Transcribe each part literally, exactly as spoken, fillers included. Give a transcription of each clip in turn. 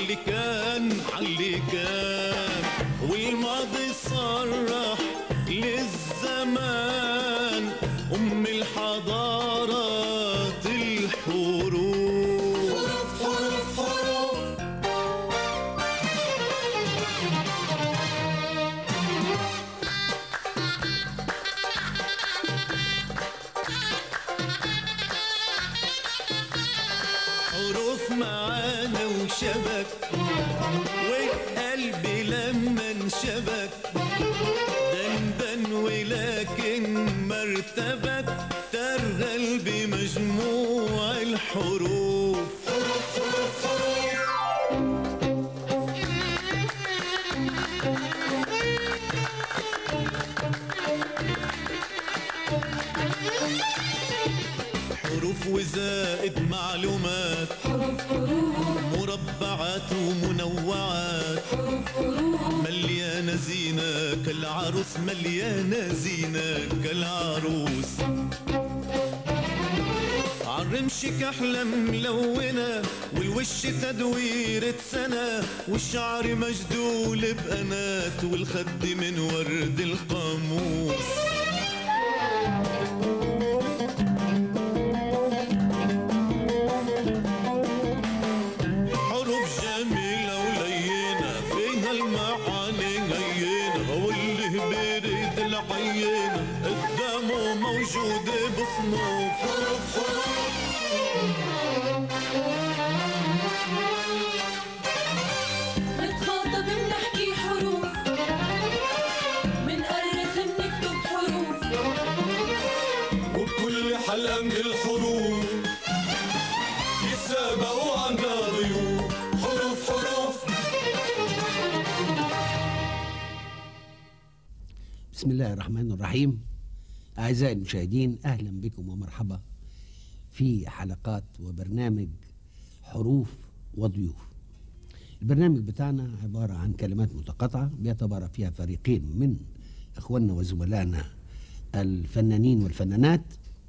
عاللي كان عاللي كان، والماضي صرح للزمان أم الحضارات الحروف. حروف حروف حروف معانا وشبك، وقلبي لما انشبك دندن ولكن مرتبك ترغل بمجموع الحروف. حروف حروف حروف وزائد معلومات، حروف حروف مربعات ومنوعات، حروف حروف مليانة زينة كالعروس، مليانة زينة كالعروس. عالرمش كحلة ملونة، والوش تدويرة سنة، والشعر مجدول بقنات، والخد من ورد القاموس. قدامه موجودة بصنوف. حروف حروف نتخاطب بنحكي حروف، منأرخ بنكتب حروف، وبكل حلقة من الحروف يتسابقوا عنا ضيوف. حروف حروف بسم الله الرحمن الرحيم. أعزائي المشاهدين، أهلا بكم ومرحبا في حلقات وبرنامج حروف وضيوف. البرنامج بتاعنا عبارة عن كلمات متقاطعة بيتبارى فيها فريقين من إخواننا وزملائنا الفنانين والفنانات،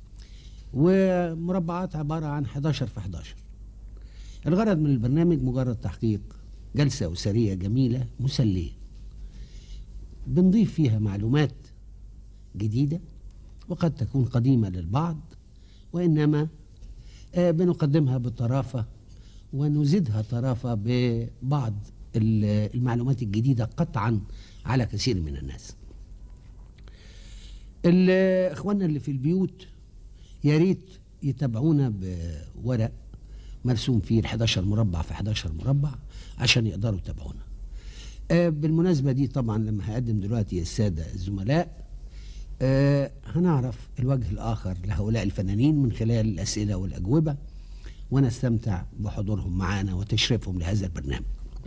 ومربعات عبارة عن إحدى عشر في إحدى عشر. الغرض من البرنامج مجرد تحقيق جلسة أسرية جميلة مسلية، بنضيف فيها معلومات جديدة وقد تكون قديمة للبعض، وإنما بنقدمها بطرافة ونزيدها طرافة ببعض المعلومات الجديدة قطعا على كثير من الناس. إخواننا اللي في البيوت يا ريت يتابعونا بورق مرسوم فيه إحدى عشر مربع في إحدى عشر مربع عشان يقدروا يتابعونا. بالمناسبة دي طبعا لما هقدم دلوقتي السادة الزملاء أه هنعرف الوجه الآخر لهؤلاء الفنانين من خلال الأسئلة والأجوبة، ونستمتع بحضورهم معنا وتشريفهم لهذا البرنامج.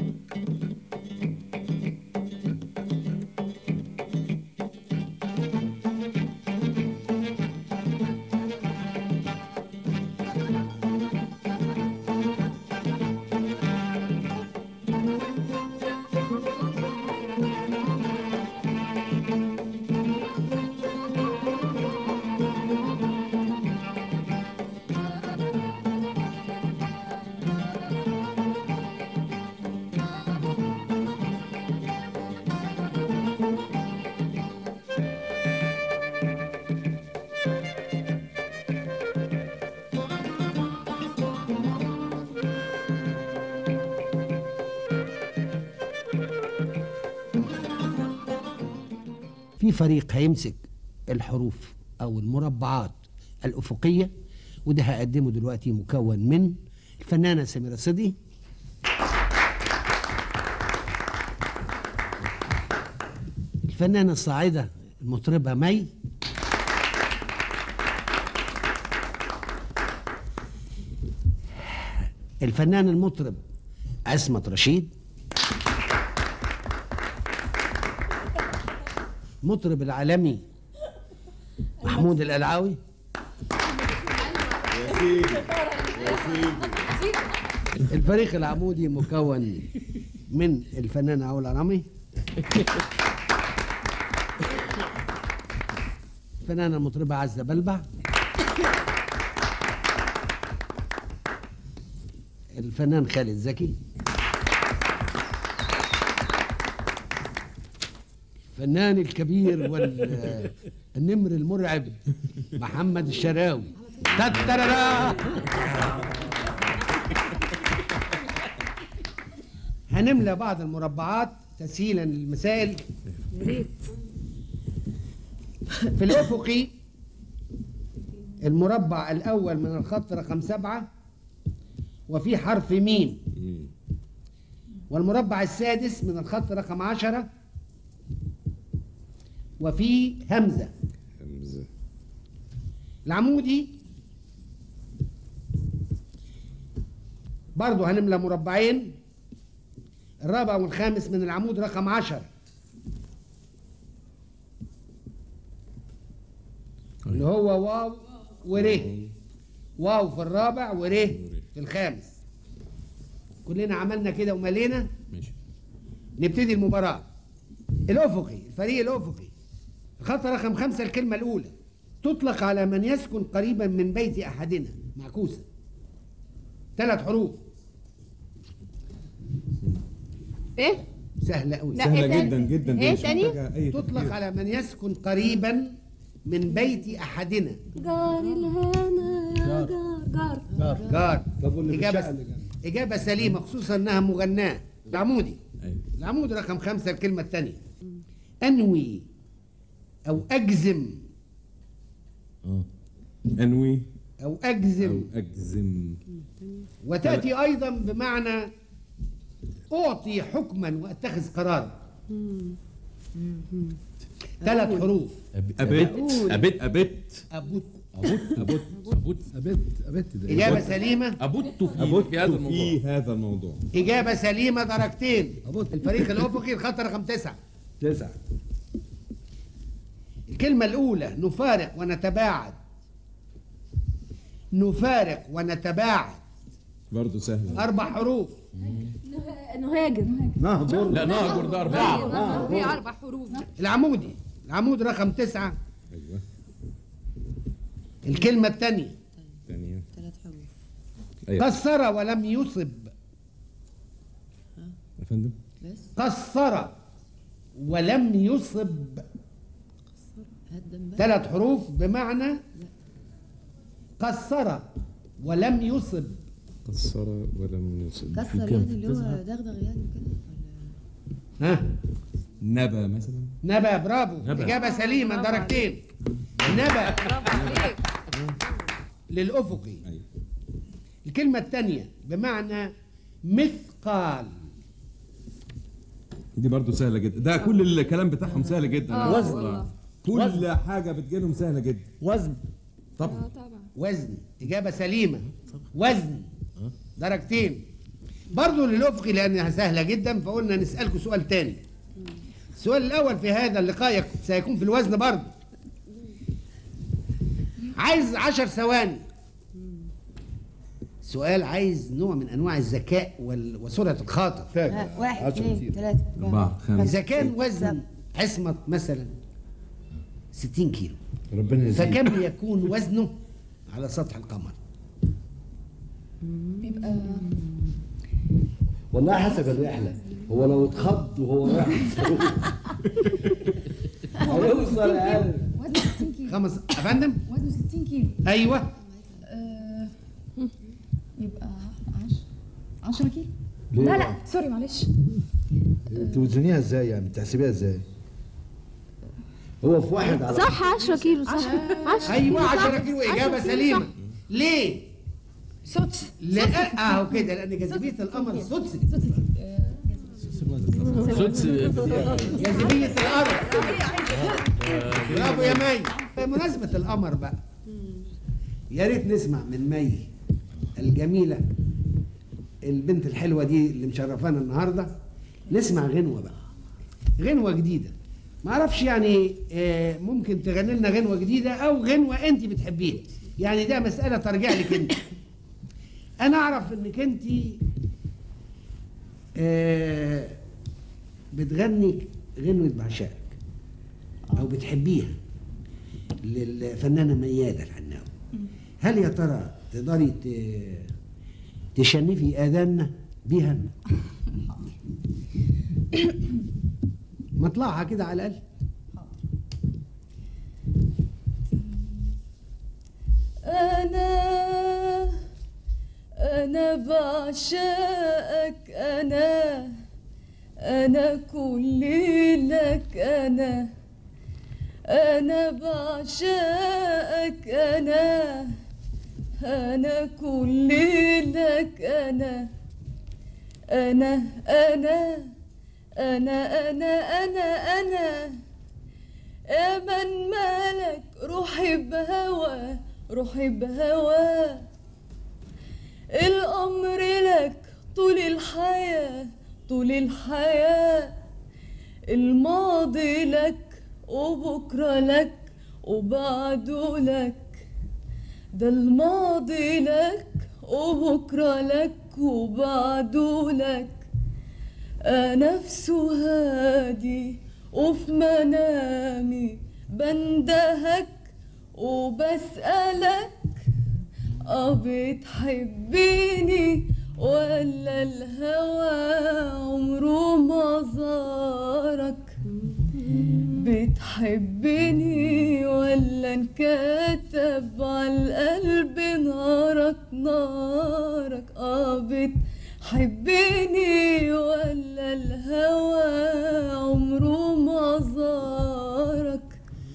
في فريق هيمسك الحروف أو المربعات الأفقية، وده هقدمه دلوقتي مكون من الفنانة سميرة صدقي، الفنانة الصاعدة المطربة مي، الفنان المطرب عصمت رشيد، المطرب العالمي محمود القلعاوي، يا سيدي يا سيدي. الفريق العمودي مكون من الفنانة علا رامي، الفنانة المطربة عزة بلبع، الفنان خالد زكي، الفنان الكبير والنمر المرعب محمد الشراوي. تتررا. هنملى بعض المربعات تسهيلا للمسائل. يا ريت. في الأفقي المربع الأول من الخط رقم سبعة وفي حرف ميم، والمربع السادس من الخط رقم عشرة وفي همزة. همزة. العمودي برضو هنملى مربعين، الرابع والخامس من العمود رقم عشرة اللي هو واو وره. واو في الرابع وره في الخامس. كلنا عملنا كده وملينا. ماشي. نبتدي المباراة. الأفقي، الفريق الأفقي، الخط رقم خمسة الكلمة الأولى تطلق على من يسكن قريبا من بيت أحدنا، معكوسة، ثلاث حروف. ايه؟ سهلة أوي. لا، سهلة إيه تاني؟ جدا جدا. إيه مش تاني؟ محتاجة أي تطلق تفكير. على من يسكن قريبا من بيت أحدنا. جار الهنا يا جار جار جار. طب واللي في إجابة الشقة اللي جنب؟ إجابة سليمة، خصوصا إنها مغناة. العمودي. أيوة. العمود رقم خمسة الكلمة الثانية أنوي أو أجزم. اه انوي أو او أجزم، اجزم. وتأتي أيضا بمعنى أعطي حكما وأتخذ قرارا. ثلاث حروف. ابت ابت ابت أبوت. ابت ابت ابت أبت أبت ده إجابة سليمة. ابت في أبت في هذا الموضوع. في هذا الموضوع. إجابة سليمة، درجتين. أبوت. الفريق الأفقي الخط رقم تسعة. تسعة. الكلمة الأولى نفارق ونتباعد. نفارق ونتباعد. برضه سهلة. أربع حروف. نهاجر نهضر. لا نهجر ده أربعة. هي اربع حروف. العمودي، العمود رقم تسعة أيوه. الكلمة الثانية ثانية. ثلاث حروف. أيوه. قصر ولم يصب. يا فندم. بس قصر ولم يصب. هدم بقى. ثلاث حروف بمعنى قصر ولم يصب. قصر ولم يصب. كسر يعني اللي هو دغدغ يعني كده ولا؟ ها نبا مثلا. نبا. برافو. نبا. إجابة سليمة، برافو درجتين. نبا برافو عليك. للأفقي. أيوه. الكلمة الثانية بمعنى مثقال. دي برضه سهلة جدا. ده كل الكلام بتاعهم سهل جدا. آه، وزن. والله. كل حاجة بتجيلهم سهلة جدا. وزن. طبعا. طبعا. وزن. إجابة سليمة، وزن، درجتين. برضو للأفقي لأنها سهلة جدا، فقلنا نسألكم سؤال تاني. السؤال الأول في هذا اللقاء يك- سيكون في الوزن برضو. عايز عشر ثواني. سؤال عايز نوع من أنواع الذكاء وال- وسرعة الخاطر. فاكر. واحد عشرة اثنين كتير. ثلاثة أربعة خمسة. إذا كان وزن عصمت مثلا ستين كيلو، ربنا يزيد. فكم يكون وزنه على سطح القمر؟ والله حسب الرحلة. هو لو اتخض وهو رايح هيوصل أقل. وزنه ستين كيلو. خمس يا فندم. وزنه ستين كيلو. أيوه. آه، يبقى عشرة كيلو. ليه؟ لا لا سوري معلش. توزنيها ازاي يعني؟ بتحسبيها ازاي؟ هو في واحد على صح عشرة كيلو صح عشرة ايوه كيلو عشرة صح. كيلو عشرة اجابه كيلو سليمه. صح. ليه؟ سدس. لا اهو كده لان جاذبيه القمر سدس سدس. جاذبيه الارض. برافو يا مي. بمناسبه القمر بقى، يا ريت نسمع من مي الجميله البنت الحلوه دي اللي مشرفانا النهارده، نسمع غنوه بقى، غنوه جديده. ما اعرفش يعني آه، ممكن تغني لنا غنوه جديده او غنوه انت بتحبيها، يعني ده مساله ترجع لك انت. انا اعرف انك انت آه، بتغني غنوه بعشقك او بتحبيها للفنانه مياده العناوي. هل يا ترى تقدري ت- تشنفي اذاننا بيها؟ مطلعها كده على الأقل. أنا أنا بعشقك، أنا أنا كل لك، أنا أنا بعشقك، أنا أنا كل لك، أنا أنا أنا أنا أنا أنا أنا يا من مالك روحي بهوى، روحي بهوى الأمر لك طول الحياة، طول الحياة الماضي لك وبكرة لك وبعده لك، ده الماضي لك وبكرة لك وبعده لك. نفسه هادي وفي منامي بندهك وبسألك، اه بتحبيني ولا الهوى عمره ما زارك؟ بتحبني ولا انكتب على القلب نارك نارك؟ اه بتحبني ولا الهوى عمره ما زارك؟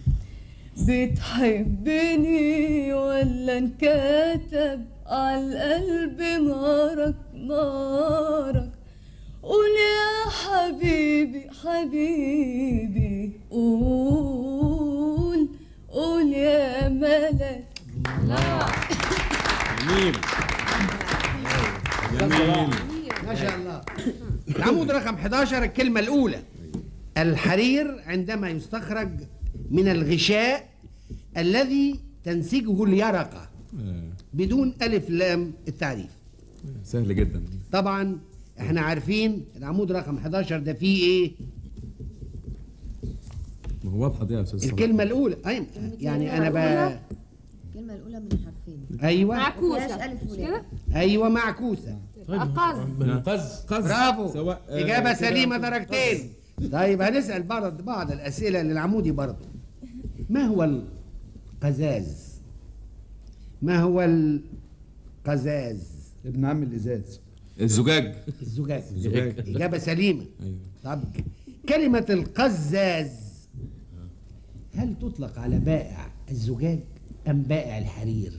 بتحبني ولا انكتب على القلب نارك نارك؟ قول يا حبيبي حبيبي، قول قول يا ملك. جميل جميل ما شاء الله. العمود رقم احداشر الكلمة الأولى. الحرير عندما يستخرج من الغشاء الذي تنسجه اليرقة بدون ألف لام التعريف. سهل جدا. طبعا احنا عارفين العمود رقم احداشر ده فيه ايه؟ ما هو واضحه دي يا استاذ صلاح. الكلمة الأولى. أيوة يعني أنا بقى الكلمة الأولى من حرفين. أيوة معكوسة ألف مش ولام. كده؟ أيوة معكوسة. أقز قز قز برافو. سواء إجابة سليمة درجتين. طيب هنسأل بعض بعض الأسئلة للعمودي برضه. ما هو القزاز؟ ما هو القزاز؟ ابن عم الازاز. الزجاج. الزجاج. الزجاج. إجابة سليمة. ايوه. طب كلمة القزاز هل تطلق على بائع الزجاج أم بائع الحرير؟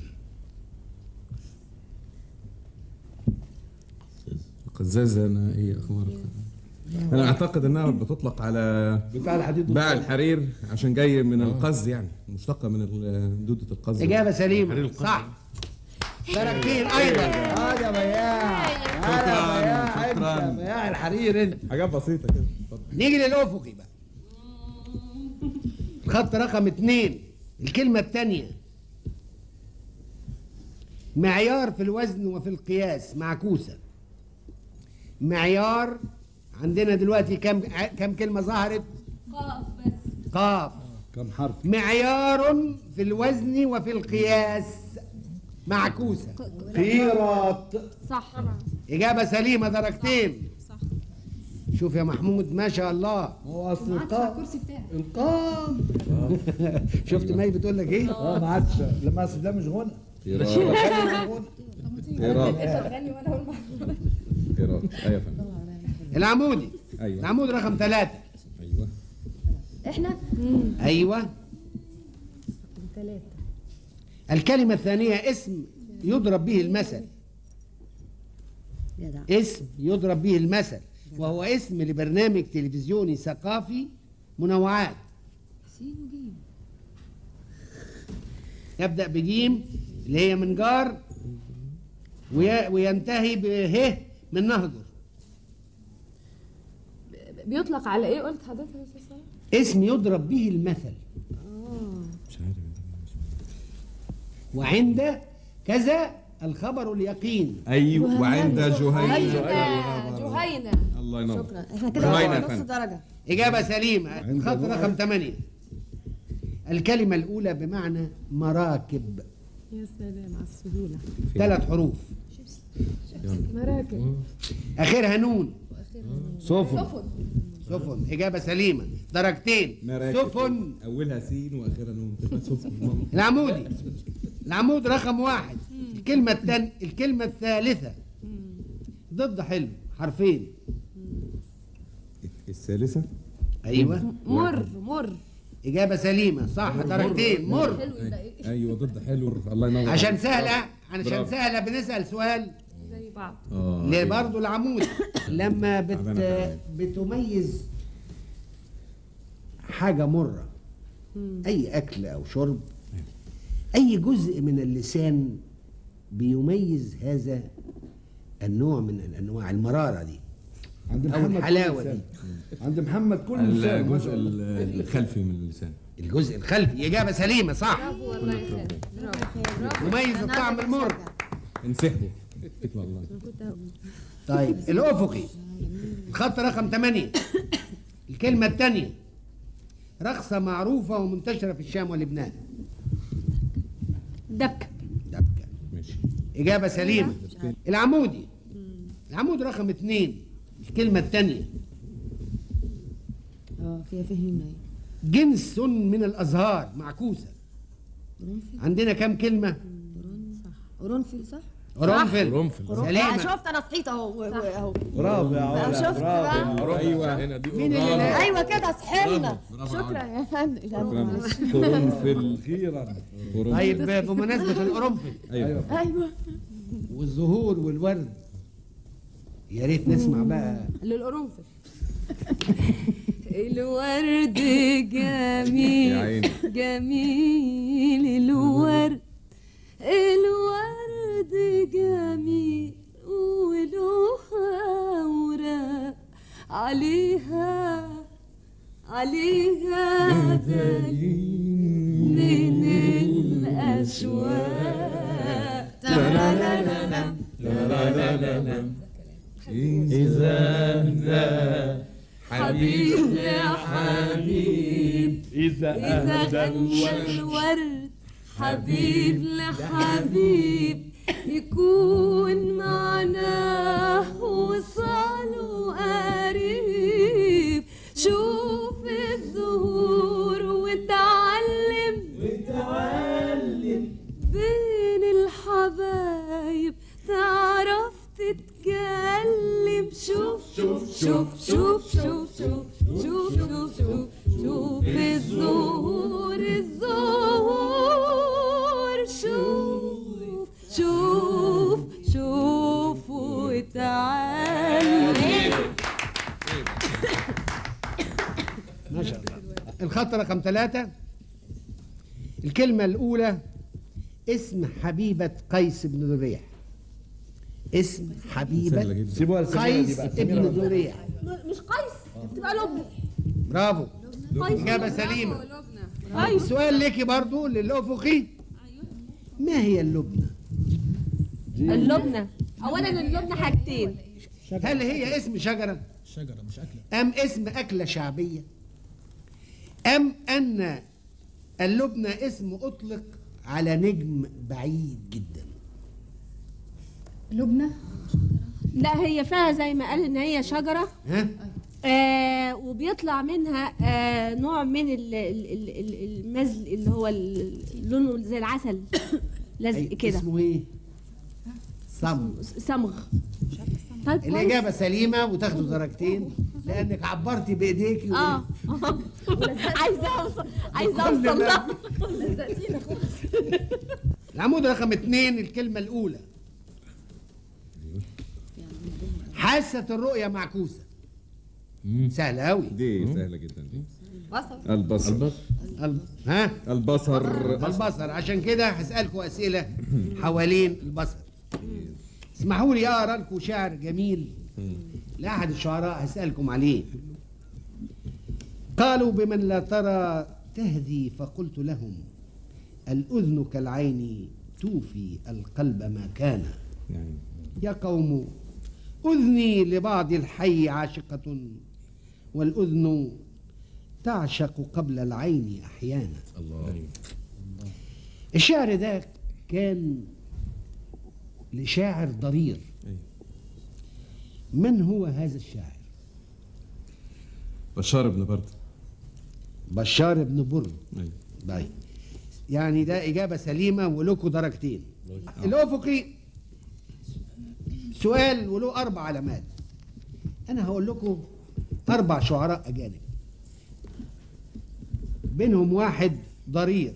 القزاز انا ايه اخبارك؟ انا اعتقد انها بتطلق على بتاع الحديد باع الحرير عشان جاي من القز، يعني مشتقه من ال- دوده القز. إجابة سليمة صح. درجتين أيضا. اه يا بياع شكراً، يا شكراً. انت بياع الحرير انت. حاجات بسيطه كده. اتفضل. نيجي للأفقي بقى. الخط رقم اتنين الكلمة الثانية. معيار في الوزن وفي القياس معكوسة. معيار عندنا دلوقتي كم كم كلمة ظهرت؟ قاف بس. قاف. كم حرف؟ معيار في الوزن وفي القياس معكوسة. قيراط. صح. إجابة سليمة درجتين. شوف يا محمود ما شاء الله. هو اصل على القاف الكرسي بتاعك. القاف. شفت ماي بتقول لك ايه؟ اه ما عادش لما اصل ده مش غنى. قيراط. غنى. قيراط. انت تغني وانا اقول معاك. قيراط. ايوه يا فندم. العمودي. ايوه. العمود رقم ثلاثة. ايوه. احنا أيوة. ثلاثة. الكلمة الثانية اسم يضرب به المثل. جدع. اسم يضرب به المثل وهو اسم لبرنامج تلفزيوني ثقافي منوعات. سين وجيم. يبدأ بجيم اللي هي من جار وي- وينتهي به من نهجر. بيطلق على ايه قلت حضرتك يا استاذ صلاح؟ اسم يضرب به المثل. مش عارف. وعند كذا الخبر اليقين. ايوه وعند جهينه. جهينة. الله ينور. شكرا. احنا جهينة كده يا نص فندم. درجة. إجابة سليمة. خط رقم ثمانية. الكلمة الأولى بمعنى مراكب. يا سلام على السهولة. ثلاث حروف مراكب. آخرها نون. سفن. سفن. سفن إجابة سليمة، درجتين. سفن اولها سين واخرها نون تبقى سفن. العمودي، العمود رقم واحد. الكلمة التن... الكلمة الثالثة ضد حلو، حرفين. الثالثة أيوه مر مر إجابة سليمة صح، درجتين. مر. ايوه ضد حلو. الله ينور. عشان سهلة، عشان سهلة بنسأل سؤال زي بعض. اللي برضه العمود لما بت... بتميز حاجة مرة، أي أكل أو شرب، أي جزء من اللسان بيميز هذا النوع من أنواع المرارة دي عند أو محمد الحلاوة كل دي. لسان. عند محمد كل لسان. الجزء الخلفي من اللسان. الجزء الخلفي. إجابة سليمة صح. برافو والله يا خالد. برافو. مميز الطعم المر. انسحبوا. اتكل الله. طيب الأفقي، الخط رقم ثمانية. الكلمة الثانية رقصة معروفة ومنتشرة في الشام ولبنان. دبكة. دبكة. ماشي. إجابة سليمة. العمودي، العمود رقم اثنين. الكلمة الثانية اه فيها فهم. جنس من الأزهار معكوسة. عندنا كم كلمة؟ قرنفل صح؟ قرنفل. قرنفل. سليمة. شفت انا صحيت اهو اهو. برافو يا علا. شفت بقى؟ ايوه هنا دي مين اللي لا؟ ايوه كده صحينا. شكرا يا فندم. قرنفل. اخيرا. طيب بمناسبة القرنفل ايوه ايوه والزهور والورد، يا ريت نسمع بقى. للقرنفل. الورد يا جميل عيني. جميل الورد، الورد جميل وله أوراق عليها عليها دليل من الأشواق. إذا أهدى حبيب يا حبيب، إذا إذا غنى الورد حبيب لحبيب يكون معناه وصال وقريب. شوف الزهور وتعلم وتعلم بين الحبايب، تعرف تتكلم. شوف شوف شوف شوف شوف شوف شوف شوف شوف شوف الزهور الزهور. شوف شوف شوف وتعلم. ما شاء الله. الخط رقم ثلاثة. الكلمة الأولى اسم حبيبة قيس بن ذريح. اسم حبيبة سيبوها لسميرة دي قيس بقى. ابن ذريح. مش قيس، بتبقى لبنى. برافو. قيس. إجابة سليمة. أيوة. السؤال ليكي برضو للأفقي. ما هي اللبنة؟ اللبنة أولا اللبنة حاجتين. هل هي اسم شجرة؟ شجرة مش أكلة. أم اسم أكلة شعبية؟ أم أن اللبنة اسم أطلق على نجم بعيد جدا؟ لبنى. لا هي فيها زي ما قال إن هي شجرة. ها؟ آه وبيطلع منها آه نوع من ال- ال- ال- ال- المزل اللي هو ال- لونه زي العسل لزق أي- كده. اسمه إيه؟ صمغ. صمغ. طيب كويس. الإجابة سليمة وتاخدوا درجتين لأنك عبرتي بإيديكي. اه عايزة اوصل عايزة اوصل لها. العمود رقم اثنين. الكلمة الأولى حاسة الرؤية معكوسة. سهلة أوي. دي سهلة جدا دي. بصل. البصر. ال- ها؟ البصر. البصر. عشان كده هسألكوا أسئلة حوالين البصر. اسمحوا لي أقرأ لكم شعر جميل لأحد الشعراء هسألكم عليه. قالوا بمن لا ترى تهذي فقلت لهم الأذن كالعين توفي القلب ما كان. يعني يا قوم أذني لبعض الحي عاشقة والأذن تعشق قبل العين أحيانا. الله. الشعر ده كان لشاعر ضرير. من هو هذا الشاعر؟ بشار بن برد. بشار بن برد. ايوه. طيب يعني ده إجابة سليمة ولكم درجتين. الأفقي سؤال وله أربع علامات. أنا هقول لكم أربع شعراء أجانب، بينهم واحد ضرير،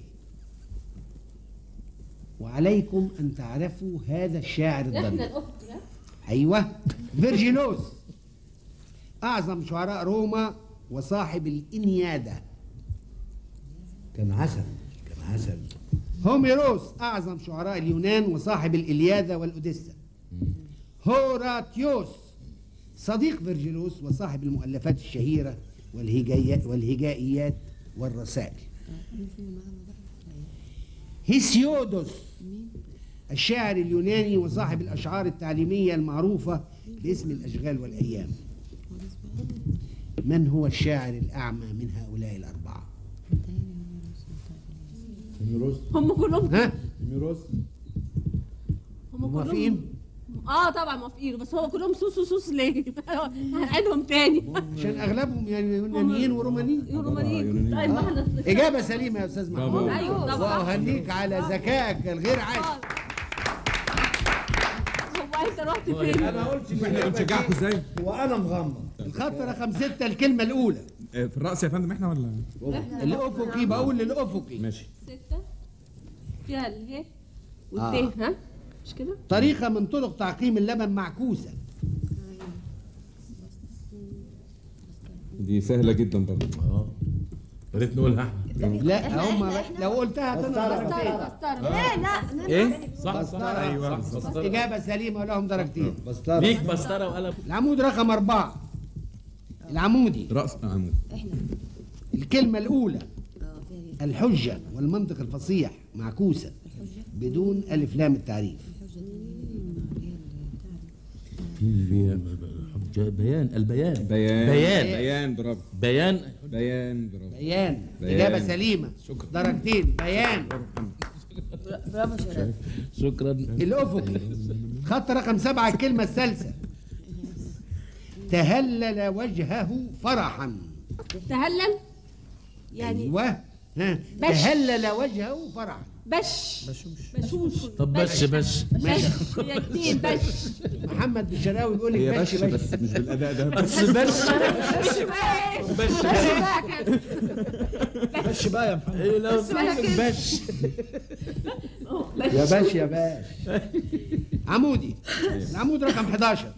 وعليكم أن تعرفوا هذا الشاعر احنا الضرير. الافقي. أيوه، فيرجيلوس أعظم شعراء روما وصاحب الإنيادة. كان عسل كان عسل. هوميروس أعظم شعراء اليونان وصاحب الإلياذة والأوديسا. هوراتيوس صديق فيرجيلوس وصاحب المؤلفات الشهيرة والهجائيات والهجائيات والرسائل. هيسيودوس الشاعر اليوناني وصاحب الأشعار التعليمية المعروفة باسم الأشغال والأيام. من هو الشاعر الأعمى من هؤلاء الأربعة؟ هوميروس. هم كلهم ها؟ هوميروس. هم كلهم موافقين؟ اه طبعا موافقين، بس هو كلهم سوس سوس ليه؟ هنعيدهم تاني. عشان أغلبهم يعني يونانيين ورومانيين. يونانيين. طيب ما احنا إجابة سليمة يا أستاذ محمود. ايوه طبعا. وأهنيك على ذكائك الغير عادي. هو انت رحت فين؟ انا قلت احنا بنشجعكم ازاي؟ وانا مغمض. الخط رقم ستة الكلمة الأولى. في الرأس يا فندم احنا ولا؟ الأفقي، بقول للأفقي. ماشي. ستة فيها اله آه. والته. ها مش كده؟ طريقة من طرق تعقيم اللبن معكوسة. دي سهلة جدا برضه. اه يا ريت نقولها احنا. لا هم لو قلتها هتنقص درجتين. لا لا ايه؟ صح صح بسطرة. ايوه بسطرة. إجابة سليمة ولهم درجتين. بسطرة. ليك بسطرة وقلم. العمود رقم أربعة العمودي. رأس عمود. الكلمة الأولى اه فيها دي. الحجة والمنطق الفصيح معكوسة بدون ألف لام التعريف. بيان البيان بيان. بيان بيان برافو. بيان بيان برافو. بيان. بيان. إجابة سليمة. شكرا. درجتين. بيان. برافو شرف. شكرا. الأفقي خط رقم سبعة الكلمة الثالثة تهلل وجهه فرحا. تهلل يعني أيوه. ها بش. تهلل وجهه فرحا. بش بشوش. طب بش بش بش هي اتنين بش. محمد بالشراوي بيقول هي لك بش بش بس مش بالأداء ده. بس بش بش بقى بش بقى كده. ماشي بقى يا محمد. ايه لو بقى بش يا باش يا باش. عمودي العمود رقم حداشر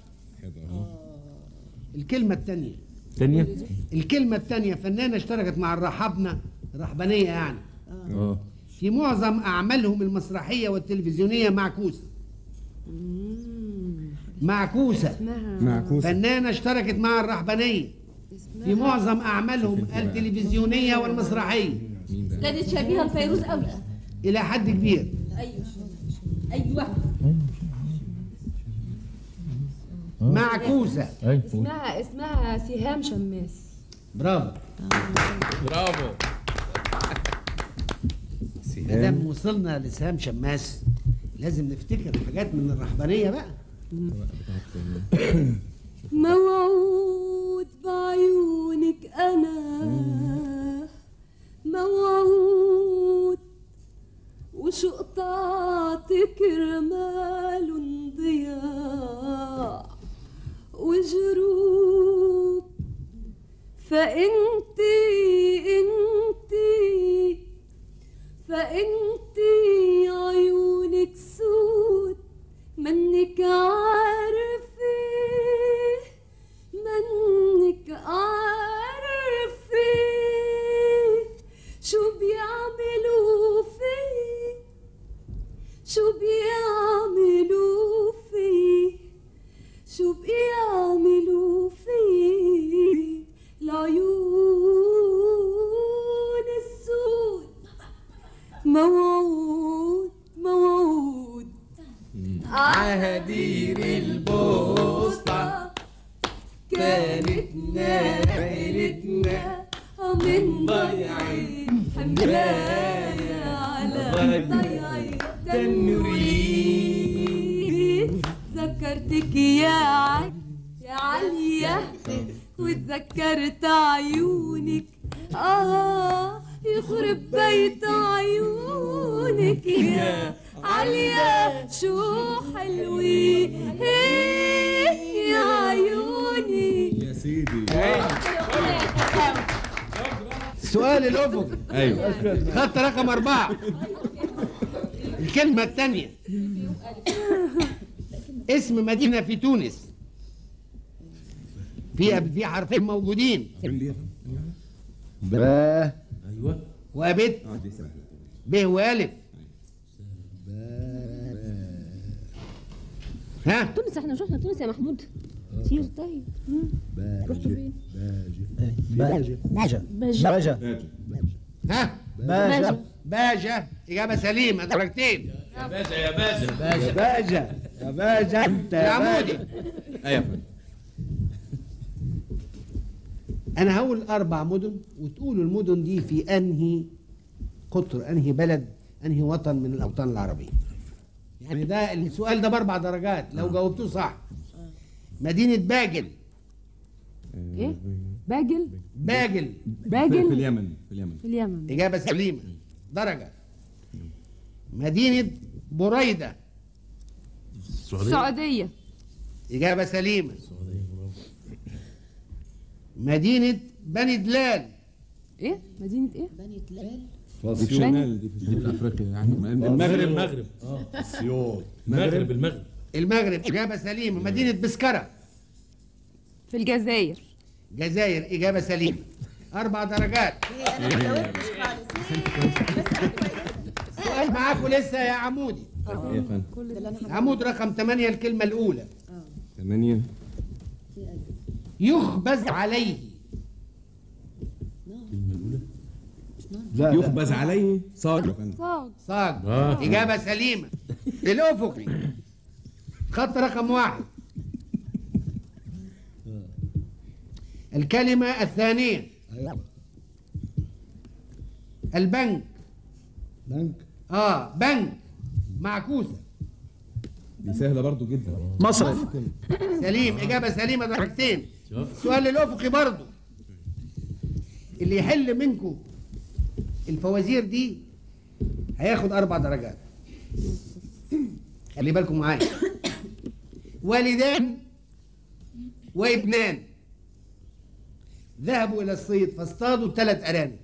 الكلمة الثانية. ثانية. الكلمة الثانية فنانة اشتركت مع الرحبنة الرحبانية يعني اه في معظم أعمالهم المسرحية والتلفزيونية معكوسة. معكوسة. معكوسة. فنانة اشتركت مع الرحبانية في معظم أعمالهم التلفزيونية والمسرحية مين ده؟ كانت شبيهة لفيروز قوي. إلى حد كبير. ايوه ايوه معكوسة. اسمها اسمها سهام شماس. برافو. برافو. ما دام وصلنا لسهام شماس لازم نفتكر حاجات من الرحبانية بقى. موعود بعيونك أنا موعود وشو قطعتك رمال ضياع وجروب فأنتي أنتي فأنتي عيونك سود منك عارفة منك عارفة شو بيعملوا في شو بيعملوا في شو بيعملوا في العيون السود موعود موعود عهدير البوسطة كانت ناقلتنا من ضيعي حملاية على ضيعي تنوري ذكرتك يا عالية يا عالية وتذكرت عيونك آه يخرب بيت عيونك يا عليا شو حلوين يا عيوني يا سيدي. السؤال الأفقي. ايوه. خط رقم أربعة. الكلمة الثانية. اسم مدينة في تونس. في في حرفين موجودين. با ايوه وبت اه دي سهله. ب والف. ها تونس احنا مش رحنا تونس يا محمود كتير. طيب رحتوا فين؟ باجة باجة باجة باجة ها باجة باجة إجابة سليمة درجتين. يا باشا يا باشا يا باجة يا باجة انت يا عمودي ايوه يا فندم. أنا هقول أربع مدن وتقولوا المدن دي في أنهي قطر، أنهي بلد، أنهي وطن من الأوطان العربية. يعني ده السؤال ده بأربع درجات لو جاوبتوه صح. مدينة باجل. ايه؟ باجل باجل في باجل اليمن في اليمن. في اليمن. إجابة سليمة درجة. مدينة بريدة. السعودية. إجابة سليمة. مدينة بني دلال. ايه؟ مدينة ايه؟ بني تلال. دي في الشمال، دي في في افريقيا يعني. المغرب المغرب سيول المغرب المغرب المغرب. إجابة سليمة. مدينة بسكرة. في الجزائر. جزائر. إجابة سليمة. أربع درجات. انا ما جاوبتش خالص. سؤال معاكم لسه يا عمودي. ايه يا فندم. كل ده اللي انا عمود رقم ثمانية الكلمة الأولى. ثمانية. يخبز عليه. لا يخبز عليه صاج يا فندم. صاج. صاج. آه. إجابة سليمة. الأفقي. خط رقم واحد. الكلمة الثانية. البنك. بنك اه بنك معكوسة. دي سهله برضو جدا. مصرف سليم. إجابة سليمة درجتين. السؤال الأفقي برضو. اللي يحل منكم الفوازير دي هياخد أربع درجات. خلي بالكم معايا. والدان وابنان ذهبوا إلى الصيد فاصطادوا ثلاث أرانب،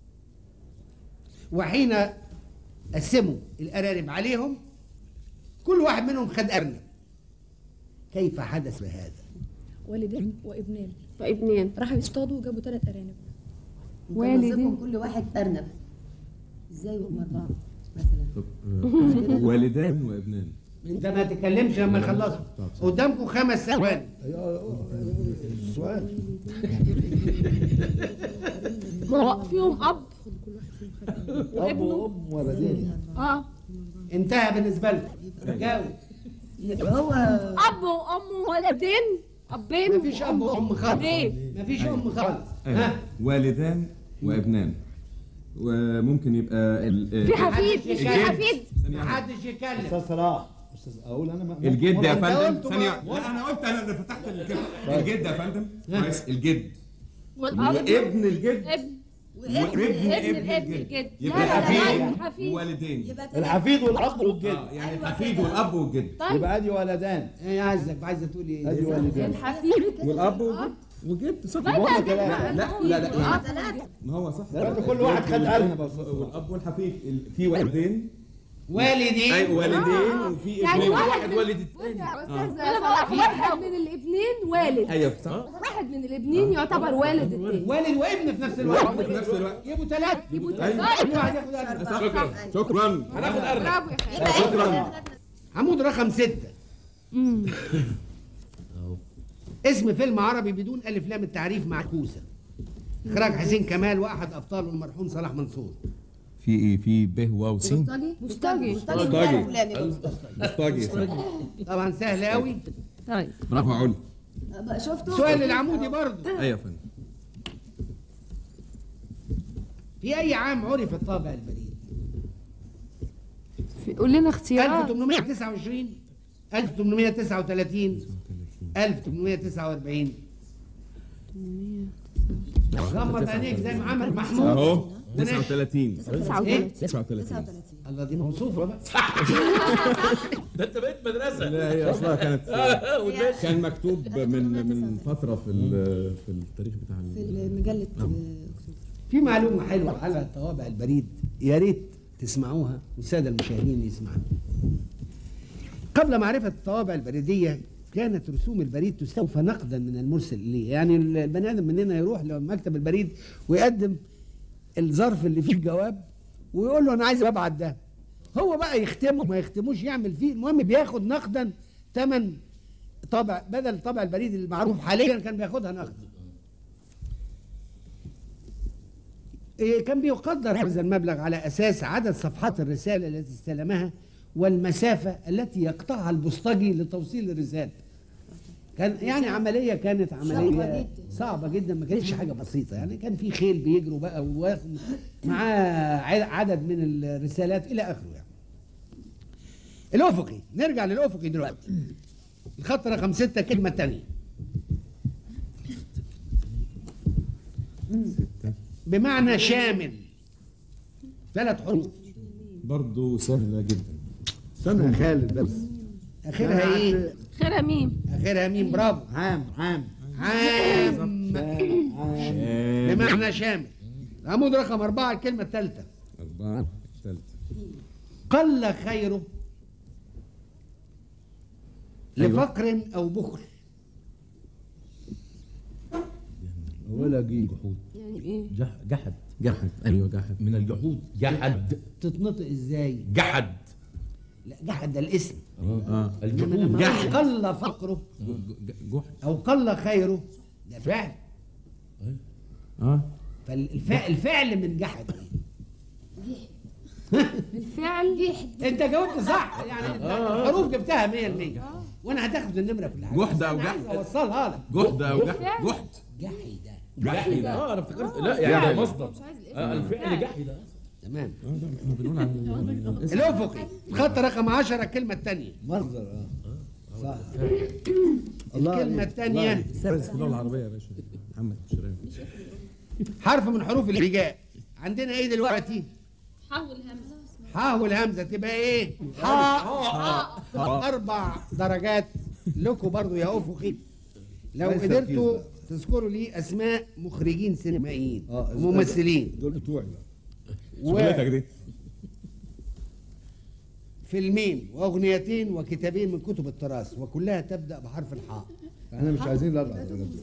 وحين قسموا الأرانب عليهم كل واحد منهم خد أرنب. كيف حدث هذا؟ والدين وابنين وابنين راحوا يصطادوا وجابوا ثلاث ارانب. والدين كل واحد ارنب. ازاي هم اربعه مثلا؟ والدان وابنان. انت ما تتكلمش لما يخلصوا. قدامكم خمس ثواني. السؤال ما هو فيهم اب اب وام ولدين. اه انتهى بالنسبه لكم. جاوب. هو اب وام وولدين. ابين. مفيش اب وام خالص. مفيش ام خالص. ها والدان وابنان. وممكن يبقى ال- في حفيد. في حفيد. محدش يتكلم. استاذ صلاح استاذ اقول انا ما الجد يا أنت فندم. قلت ثانية. ما- لا انا قلت انا اللي فتحت الكلمة. الجد يا فندم. كويس. الجد والاب وابن الجد ابن وابن ابن ابن الابن الجد. الجد. يبقى لا، لا، لا، الحفيد الحفيد. ووالدين. يبقى ثلاثة. الحفيد والاب والجد. اه يعني الحفيد والاب والجد. طيب يبقى ادي ولدان ايه عايزك عايزه تقولي ادي ايه؟ والدان الحفيد والاب والجد وجد صح. هم ثلاثه. لا لا لا يعني ثلاثة. ما هو صح. لا، انت كل واحد خد ارنب. والاب والحفيد ال- في والدين. والدين. ايوه والدين وفي يعني ابنين. واحد من- والد استاذ صلاح واحد من الابنين والد. ايوه صح. واحد من الابنين يعتبر والد التاني. والد وابن في نفس الوقت. في نفس الوقت. يبقوا ثلاثه. أيوة. كل واحد ياخد أرنب. شكرا شكرا. هناخد ارنب. برافو يا خالد. شكرا. عمود رقم ستة. اسم فيلم عربي بدون ألف لام التعريف معكوسة. إخراج حسين كمال وأحد أبطاله المرحوم صلاح منصور. في ايه؟ في ب واو سين. مستاجي مستاجي. مستاجي مستاجي. فلاني. مستاجي. طبعا سهل قوي. طيب برافو يا علي. شفتوا؟ سؤال للعمودي برضه. ايوه يا فندم. في أي عام عرف الطابع البريد؟ في- قول لنا اختيارات. ألف وثمانمائة وتسعة وعشرين ألف وثمانمائة وتسعة وثلاثين ألف وثمانمائة وتسعة وأربعين غمض عينيك زي ما عمل محمود اهو تسعة وثلاثين تسعة وثلاثين تسعة وثلاثين الله دي موصوفه بقى. ده انت بقيت مدرسه. لا هي اصلها كانت كان مكتوب من من فتره في في التاريخ بتاع في مجله اكتوبر. في معلومه حلوه على طوابع البريد يا ريت تسمعوها والساده المشاهدين يسمعوها. قبل معرفه الطوابع البريديه كانت رسوم البريد تستوفى نقدا من المرسل اليه، يعني البني ادم مننا يروح لمكتب البريد ويقدم الظرف اللي فيه الجواب ويقول له انا عايز ابعت ده، هو بقى يختمه ما يختموش يعمل فيه، المهم بياخد نقدا ثمن طابع بدل طابع البريد المعروف حاليا كان بياخدها نقدا. إيه كان بيقدر هذا المبلغ على اساس عدد صفحات الرساله التي استلمها والمسافه التي يقطعها البوسطجي لتوصيل الرساله. كان يعني عمليه كانت عمليه صعبه جدا، ما كانتش حاجه بسيطه، يعني كان في خيل بيجروا بقى ومعاه عدد من الرسالات الى اخره. يعني الافقي، نرجع للافقي دلوقتي. الخط رقم ستة كلمه ثانيه بمعنى شامل، ثلاث حروف برضه سهله جدا. استنى يا خالد بس اخرها ايه؟ اخرها ميم. اخرها ميم، برافو. عام عام عام بمعنى شامل. عمود رقم أربعة الكلمة الثالثة. أربعة ثالثة. قل خيره لفقر أو بخل. ولا جيب جحود. يعني ايه؟ جح جحد. جحد ايوه جحد من الجحود. جحد. تتنطق ازاي؟ جحد. لا جحد ده الاسم. اه الجحود. جحد. قل فقره جحد أو قل خيره ده فعل. اه فالفعل الفعل من جحد. الفعل انت جاوبت صح، يعني الحروف جبتها مية بالمية وانا هتاخد النمره في الحاجه. جحد او جحد. اوصلها لك. جحد او جحد. جحد جحد. جحد. اه انا افتكرت لا يعني ده مصدر. آه الفعل جحد. تمام. اه ده احنا بنقول عن الاسم. الافقي خط رقم عشرة الكلمه الثانيه. مصدر اه صح. الكلمه الثانيه بس في اللغه العربيه يا باشا محمد شريف. حرف من حروف الهجاء. عندنا ايه دلوقتي؟ حاء والهمزه. حاء والهمزه تبقى ايه؟ حاء. اربع درجات لكم برضو يا افقي لو قدرتوا تذكروا لي اسماء مخرجين سينمائيين وممثلين. دول بتوعي بقى. شغلتك دي. فيلمين واغنيتين وكتابين من كتب التراث وكلها تبدا بحرف الحاء. احنا مش عايزين الاربع درجات دول.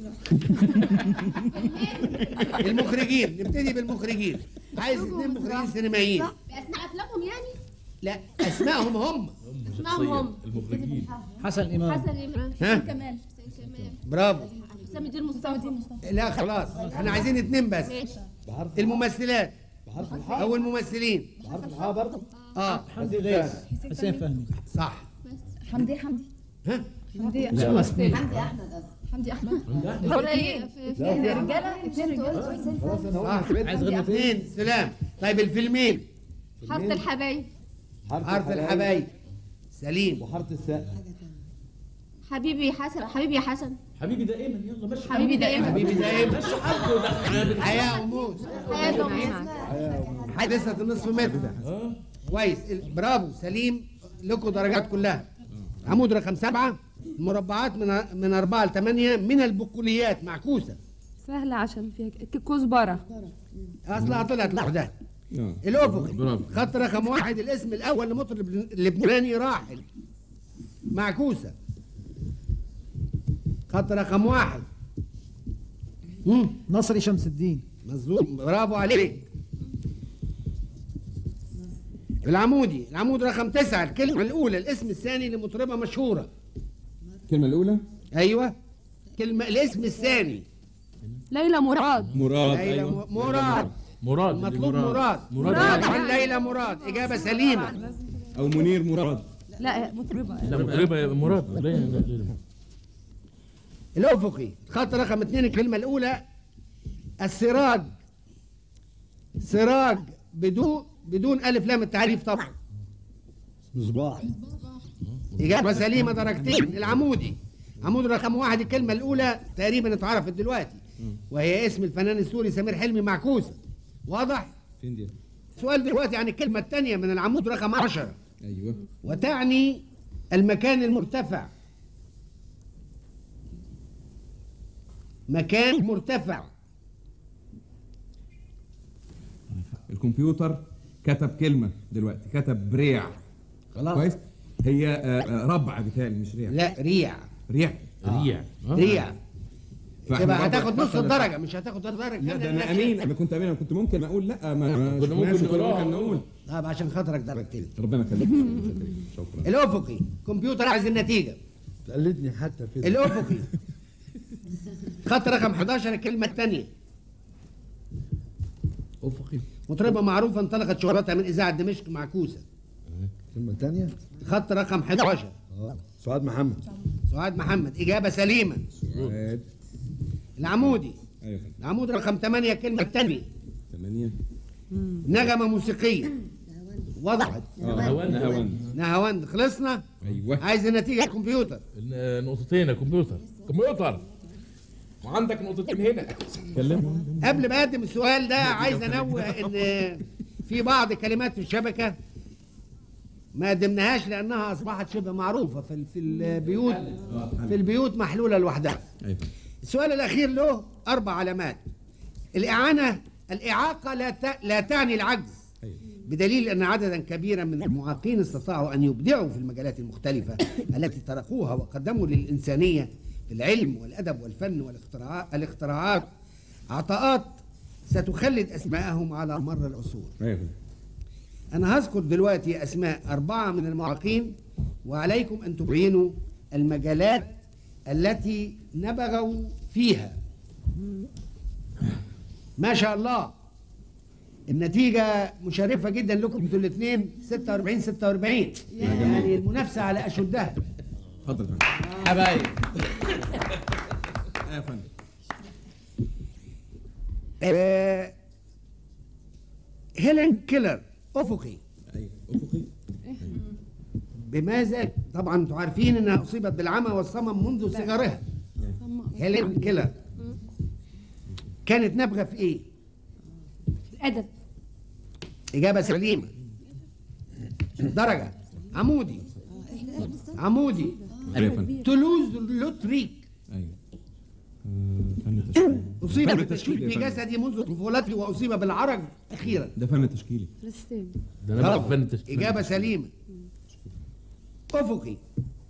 المخرجين، نبتدي بالمخرجين. عايز اثنين مخرجين سينمائيين. باسماء افلامهم يعني؟ لا اسمائهم هم. اسمائهم هم. المخرجين. حسن امام. حسن امام. ها؟ حسين كمال. حسين كمال. برافو. حسام الدين مصطفى. لا خلاص احنا عايزين اثنين بس. ماشي. الممثلات بحرف الحاء. او الممثلين. بحرف الحاء برضه. اه حمدي غيث. حسين فهمي. صح. حمدي حمدي ها؟ حمدي شو اسمه؟ حمدي احمد قصدي حمدي احمد قليل. رجاله اثنين رجاله خلاص انا صح. هقول عايز غنى اثنين سلام. طيب الفيلمين. حاره الحبايب. حارة الحبايب. سليم. وحارة الساء. حبيبي حسن. حبيبي يا حسن. حبيبي دائما يلا مشي. حبيبي دائما. حبيبي دائما. مشي حالكم ده. حياة وموت. حياة وموت. حادثة النصف متر. كويس. برافو سليم. لكم درجات كلها. عمود رقم سبعة. مربعات من من أربعة لثمانية من البقوليات معكوسة. سهله عشان فيها كزبره. أصلها طلعت لوحدها. آه. الأفقي برافو. خط رقم واحد الاسم الأول لمطرب لبناني راحل معكوسة. خط رقم واحد مم. نصري شمس الدين. مظبوط برافو عليك. العمودي العمود رقم تسعة الكلمة الأولى الاسم الثاني لمطربة مشهورة. الكلمة الأولى أيوه كلمة الاسم الثاني. ليلى مراد. مراد. ليلى أيوة. م- مراد. مراد. مطلوب مراد. مراد. عن ليلى مراد إجابة سليمة. أو منير مراد. لا مطربه. لا مطربه يا مراد. لا لا لا. الأفقي خط رقم اثنين الكلمة الأولى السراج. سراج بدون بدون ألف لام التعريف طبعا. مصباح. إجابة سليمة درجتين. العمودي عمود رقم واحد الكلمة الأولى تقريبا اتعرفت دلوقتي وهي اسم الفنان السوري سمير حلمي معكوسة. واضح؟ فين دي؟ السؤال دلوقتي عن الكلمة الثانية من العمود رقم عشرة. ايوه. وتعني المكان المرتفع. مكان مرتفع. الكمبيوتر كتب كلمة دلوقتي، كتب ريع. خلاص كويس؟ هي آه، آه، ربع بتاعي مش ريع. لا ريع. ريع. آه. ريع ريع. فإحنا يبقى برضه هتاخد نص حتى الدرجة مش هتاخد الدرجة. لا ده انا امين، انا كنت امين، انا كنت ممكن اقول لا ما كنا ممكن شفناش وكنا نقولها. ممكن نقول. طب عشان خاطرك درجتين. ربنا يخليك. شكرا. الأفقي كمبيوتر عايز النتيجة. تقلدني حتى في الأفقي خط رقم حداشر الكلمة الثانية. افقي. مطربة معروفة انطلقت شهرتها من إذاعة دمشق معكوسة. الكلمة الثانية. خط رقم حداشر. اه سعاد محمد. سعاد محمد إجابة سليمة. سعاد. العمودي. ايوه فندم. العمود رقم ثمانية الكلمة الثانية. ثمانية. نغمة موسيقية. وضحت. نهاوند. نهاوند. نهاوند. خلصنا. ايوه. عايز النتيجة الكمبيوتر. نقطتين يا كمبيوتر. كمبيوتر. وعندك نقطتين هنا. كلمهم. قبل ما أقدم السؤال ده عايز أنوه إن في بعض كلمات في الشبكة ما قدمناهاش لأنها أصبحت شبه معروفة في في البيوت في البيوت محلولة لوحدها. ايوه. السؤال الأخير له أربع علامات. الإعانة الإعاقة لا ت- لا تعني العجز، بدليل أن عددا كبيرا من المعاقين استطاعوا أن يبدعوا في المجالات المختلفة التي تركوها وقدموا للإنسانية في العلم والأدب والفن والاختراعات الاختراعات عطاءات ستخلد أسماءهم على مر العصور. ايوه. أنا هذكر دلوقتي أسماء أربعة من المعاقين وعليكم أن تبينوا المجالات التي نبغوا فيها. ما شاء الله النتيجة مشرفة جدا لكم انتوا الاثنين. ستة وأربعين ستة وأربعين يعني المنافسة على أشدها. اتفضل يا فندم. حبايب. ايوه يا فندم. آه، هيلين كيلر أفقي. ايوه افقي. بماذا؟ طبعا انتوا عارفين انها اصيبت بالعمى والصمم منذ صغرها. هيلين كيلر كانت نابغه في ايه؟ أدب. اجابه سليمه. درجه. عمودي. عمودي. ايوه يا فندم. تولوز لوتريك. ايوه. آه، فن تشكيلي. اصيب فن بالتشكيل تشكيلي في يا فندم. جسدي منذ طفولته واصيب بالعرج اخيرا. ده فن تشكيلي. رسام. ده انا بقى فن تشكيل. اجابه سليمه. افقي.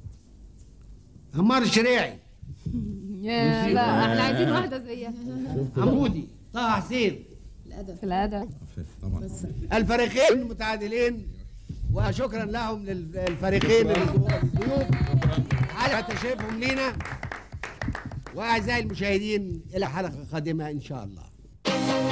عمار الشريعي. يا لا احنا عايزين واحده زيها. عمودي. طه حسين. الادب. الادب. طبعا. الفريقين متعادلين وشكرا لهم للفريقين الضيوف على تشريفهم لينا. واعزائي المشاهدين الى حلقه قادمه ان شاء الله.